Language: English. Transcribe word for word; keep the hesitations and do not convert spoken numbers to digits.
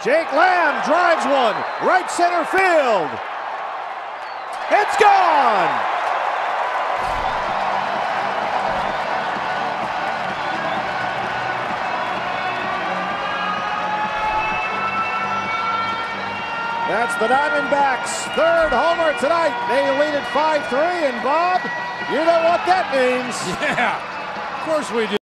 Jake Lamb drives one, right center field. It's gone! That's the Diamondbacks' third homer tonight. They lead at five three, and Bob, you know what that means. Yeah, of course we do.